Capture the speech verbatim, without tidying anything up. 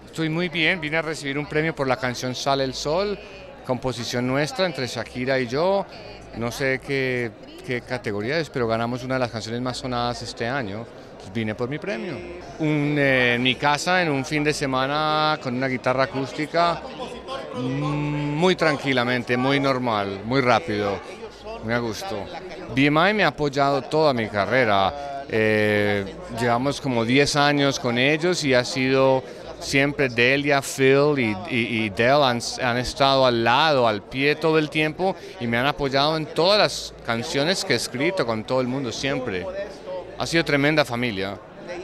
Estoy muy bien, vine a recibir un premio por la canción Sale el Sol, composición nuestra entre Shakira y yo. No sé qué, qué categoría es, pero ganamos una de las canciones más sonadas este año. Pues vine por mi premio. Un, eh, en mi casa, en un fin de semana, con una guitarra acústica, mm, muy tranquilamente, muy normal, muy rápido, muy a gusto. B M I me ha apoyado toda mi carrera. Eh, llevamos como diez años con ellos y ha sido siempre Delia, Phil y, y, y Del han, han estado al lado, al pie todo el tiempo y me han apoyado en todas las canciones que he escrito con todo el mundo siempre. Ha sido tremenda familia.